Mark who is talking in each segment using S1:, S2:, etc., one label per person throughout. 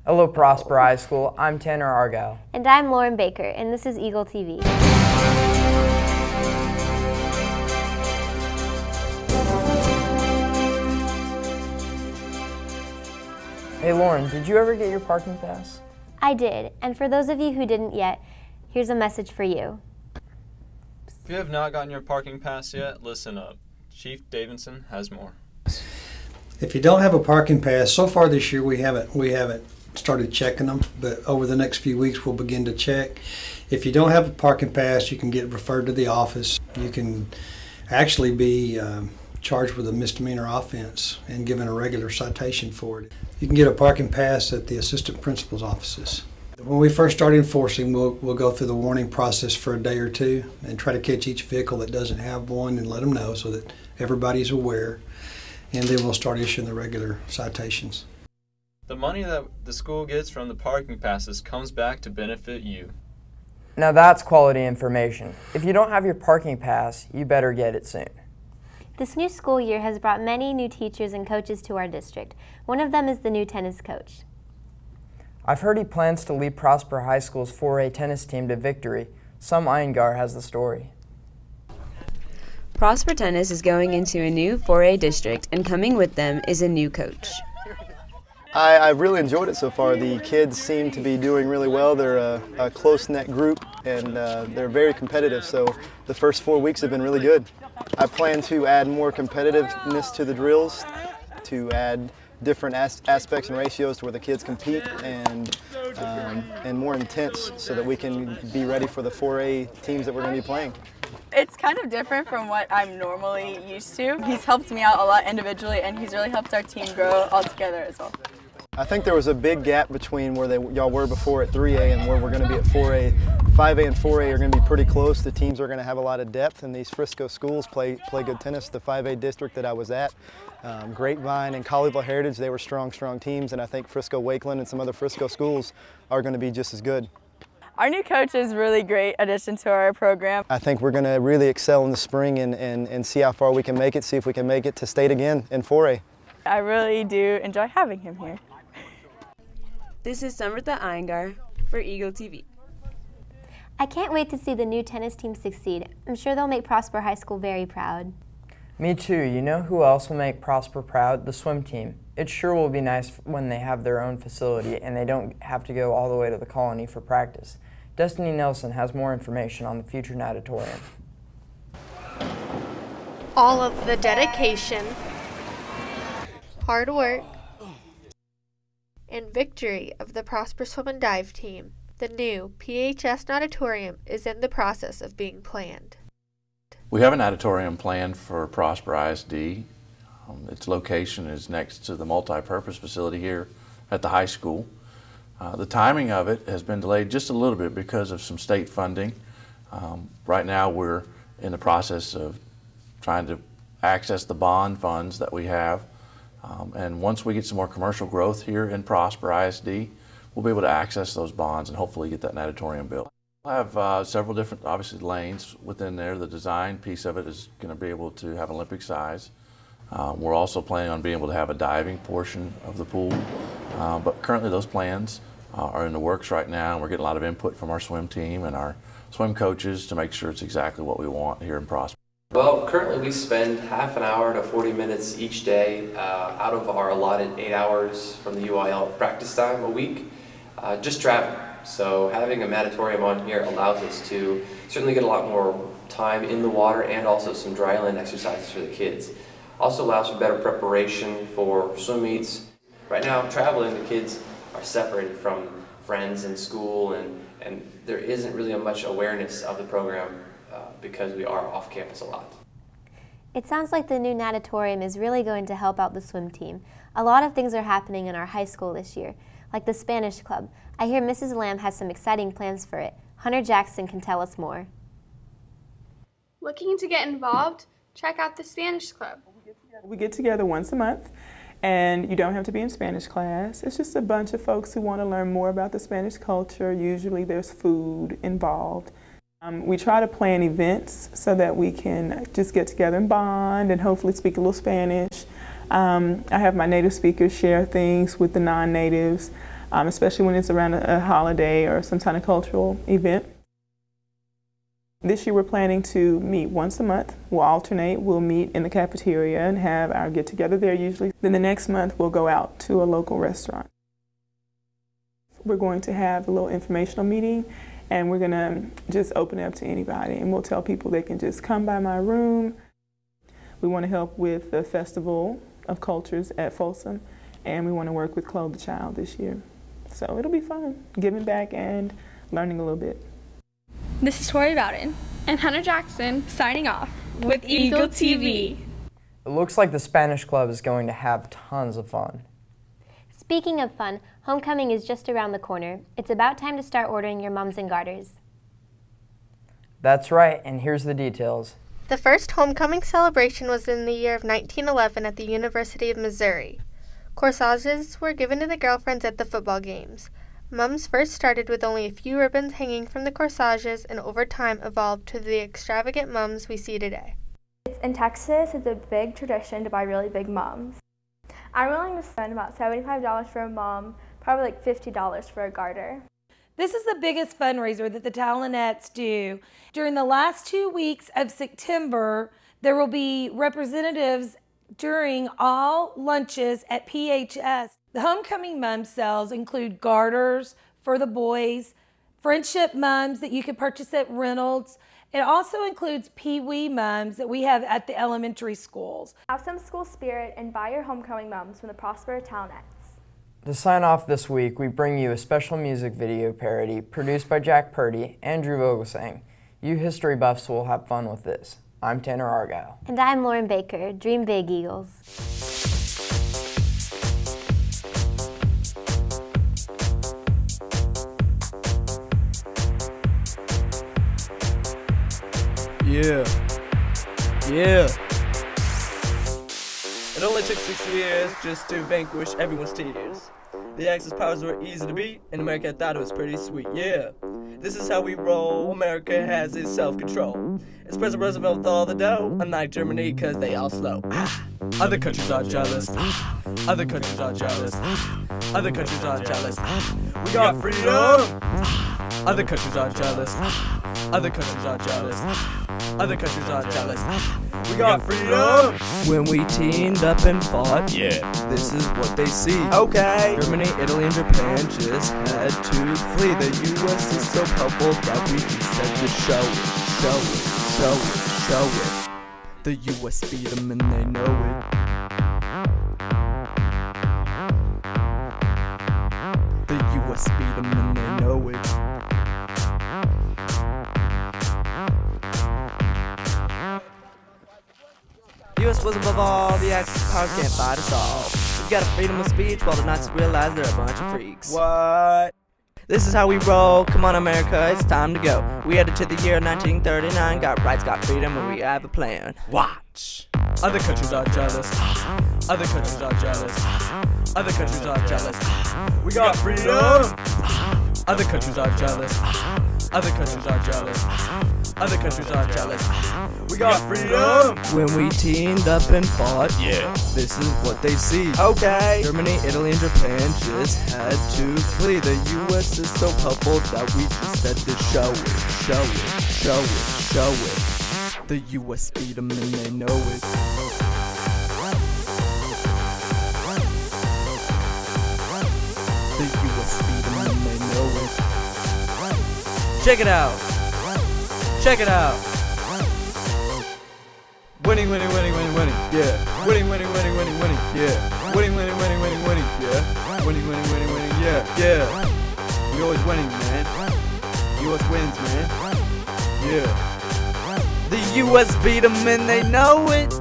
S1: Hello, Prosper High School. I'm Tanner Argyle.
S2: And I'm Lauren Baker, and this is Eagle TV.
S1: Hey Lauren, did you ever get your parking pass?
S2: I did, and for those of you who didn't yet, here's a message for you.
S3: If you have not gotten your parking pass yet, listen up. Chief Davidson has more.
S4: If you don't have a parking pass, so far this year we haven't started checking them, but over the next few weeks we'll begin to check. If you don't have a parking pass, you can get referred to the office. You can actually be charged with a misdemeanor offense and given a regular citation for it. You can get a parking pass at the assistant principal's offices. When we first start enforcing, we'll go through the warning process for a day or two and try to catch each vehicle that doesn't have one and let them know so that everybody's aware, and then we'll start issuing the regular citations.
S3: The money that the school gets from the parking passes comes back to benefit you.
S1: Now that's quality information. If you don't have your parking pass, you better get it soon.
S2: This new school year has brought many new teachers and coaches to our district. One of them is the new tennis coach.
S1: I've heard he plans to lead Prosper High School's 4A tennis team to victory. Some Iyengar has the story.
S5: Prosper Tennis is going into a new 4A district, and coming with them is a new coach.
S6: I've really enjoyed it so far. The kids seem to be doing really well. They're a close-knit group, and they're very competitive, so the first 4 weeks have been really good. I plan to add more competitiveness to the drills, to add different aspects and ratios to where the kids compete, and more intense so that we can be ready for the 4A teams that we're going to be playing.
S7: It's kind of different from what I'm normally used to. He's helped me out a lot individually, and he's really helped our team grow all together as well.
S6: I think there was a big gap between where y'all were before at 3A and where we're going to be at 4A. 5A and 4A are going to be pretty close. The teams are going to have a lot of depth, and these Frisco schools play good tennis. The 5A district that I was at, Grapevine and Colleyville Heritage, they were strong teams, and I think Frisco Wakeland and some other Frisco schools are going to be just as good.
S7: Our new coach is a really great addition to our program.
S6: I think we're going to really excel in the spring and see how far we can make it, see if we can make it to state again in 4A.
S7: I really do enjoy having him here.
S5: This is Sumvruta Iyengar for Eagle TV.
S2: I can't wait to see the new tennis team succeed. I'm sure they'll make Prosper High School very proud.
S1: Me too. You know who else will make Prosper proud? The swim team. It sure will be nice when they have their own facility and they don't have to go all the way to the colony for practice. Destiny Nelson has more information on the future Natatorium.
S8: All of the dedication, hard work, and victory of the Prosper Swim and Dive team, the new PHS Natatorium is in the process of being planned.
S9: We have a natatorium planned for Prosper ISD. Its location is next to the multi-purpose facility here at the high school. The timing of it has been delayed just a little bit because of some state funding. Right now we're in the process of trying to access the bond funds that we have. And once we get some more commercial growth here in Prosper ISD, we'll be able to access those bonds and hopefully get that natatorium built. We'll have several different, obviously, lanes within there. The design piece of it is going to be able to have Olympic size. We're also planning on being able to have a diving portion of the pool, but currently those plans are in the works right now, and we're getting a lot of input from our swim team and our swim coaches to make sure it's exactly what we want here in Prosper.
S10: Well, currently we spend half an hour to 40 minutes each day out of our allotted 8 hours from the UIL practice time a week, just traveling. So having a natatorium on here allows us to certainly get a lot more time in the water and also some dry land exercises for the kids. Also allows for better preparation for swim meets. Right now, traveling, the kids are separated from friends in school, and there isn't really much awareness of the program because we are off campus a lot.
S2: It sounds like the new natatorium is really going to help out the swim team. A lot of things are happening in our high school this year, like the Spanish Club. I hear Mrs. Lamb has some exciting plans for it. Hunter Jackson can tell us more.
S11: Looking to get involved? Check out the Spanish Club.
S12: We get together once a month, and you don't have to be in Spanish class. It's just a bunch of folks who want to learn more about the Spanish culture. Usually there's food involved. We try to plan events so that we can just get together and bond and hopefully speak a little Spanish. I have my native speakers share things with the non-natives. especially when it's around a holiday or some kind of cultural event. This year we're planning to meet once a month. We'll alternate. We'll meet in the cafeteria and have our get-together there usually. Then the next month we'll go out to a local restaurant. We're going to have a little informational meeting, and we're going to just open it up to anybody, and we'll tell people they can just come by my room. We want to help with the Festival of Cultures at Folsom, and we want to work with Clothe the Child this year. So it'll be fun, giving back and learning a little bit.
S11: This is Tori Bowden and Hannah Jackson signing off with Eagle TV.
S1: It looks like the Spanish Club is going to have tons of fun.
S2: Speaking of fun, homecoming is just around the corner. It's about time to start ordering your mums and garters.
S1: That's right, and here's the details.
S8: The first homecoming celebration was in the year of 1911 at the University of Missouri. Corsages were given to the girlfriends at the football games. Mums first started with only a few ribbons hanging from the corsages and over time evolved to the extravagant mums we see today.
S13: In Texas, it's a big tradition to buy really big mums. I'm willing to spend about $75 for a mum, probably like $50 for a garter.
S14: This is the biggest fundraiser that the Talinettes do. During the last 2 weeks of September, there will be representatives during all lunches at PHS. The homecoming mum sales include garters for the boys, friendship mums that you can purchase at Reynolds. It also includes pee-wee mums that we have at the elementary schools.
S13: Have some school spirit and buy your homecoming mums from the Prosper Talinettes.
S1: To sign off this week, we bring you a special music video parody produced by Jack Purdy and Drew Vogelsang. You history buffs will have fun with this. I'm Tanner Argyle.
S2: And I'm Lauren Baker. Dream big, Eagles.
S15: Yeah. It only took 60 years just to vanquish everyone's tears. The Axis powers were easy to beat, and America thought it was pretty sweet, yeah. This is how we roll, America has its self-control. It's President Roosevelt with all the dough, unlike Germany, cause they all slow. Other countries are jealous, other countries are jealous, other countries are jealous. We got freedom! Other countries are jealous, other countries are jealous, other countries are jealous. We got freedom! When we teamed up and fought, yeah, this is what they see. Okay. Germany, Italy, and Japan just had to flee. The U.S. is so helpful that we decided to show it. The U.S. beat them and they know it. The U.S. beat them and they know it. The U.S. was above all, the Axis powers can't fight us all. We've got a freedom of speech while the Nazis realize they're a bunch of freaks. What? This is how we roll, come on America, it's time to go. We headed to the year 1939, got rights, got freedom, and we have a plan. Watch! Other countries are jealous, other countries are jealous, other countries are jealous. We got freedom! Other countries are jealous, other countries are jealous, other countries are jealous. We got freedom! When we teamed up and fought, yeah, this is what they see. Okay. Germany, Italy, and Japan just had to flee. The U.S. is so helpful that we just had to show it. The U.S. beat them and they know it. The U.S. beat them and they know it. Check it out. Check it out. Winning, yeah. Winning, yeah. Winning, yeah. We always winning, man. U.S. wins, man. Yeah. The U.S. beat them and they know it.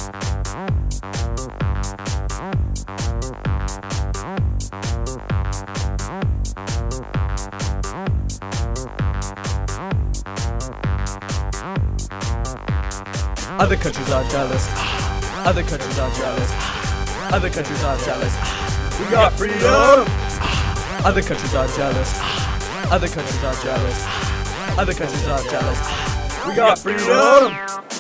S15: Other countries are jealous, other countries are jealous, other countries are jealous. We got freedom! Other countries are jealous, other countries are jealous, other countries are jealous. We got freedom!